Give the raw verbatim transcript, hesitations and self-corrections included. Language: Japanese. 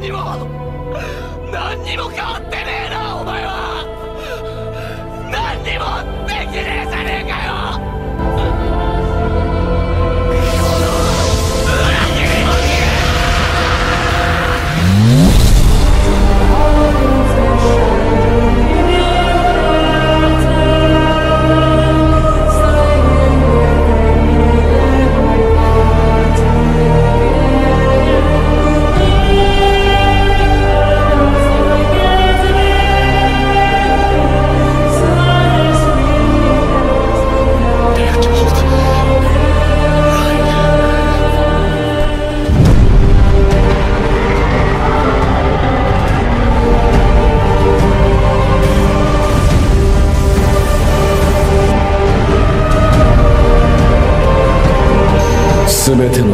にも何にも変わってねえな。お前は何にもできねえじゃねえかよ。この裏切り者。 全ての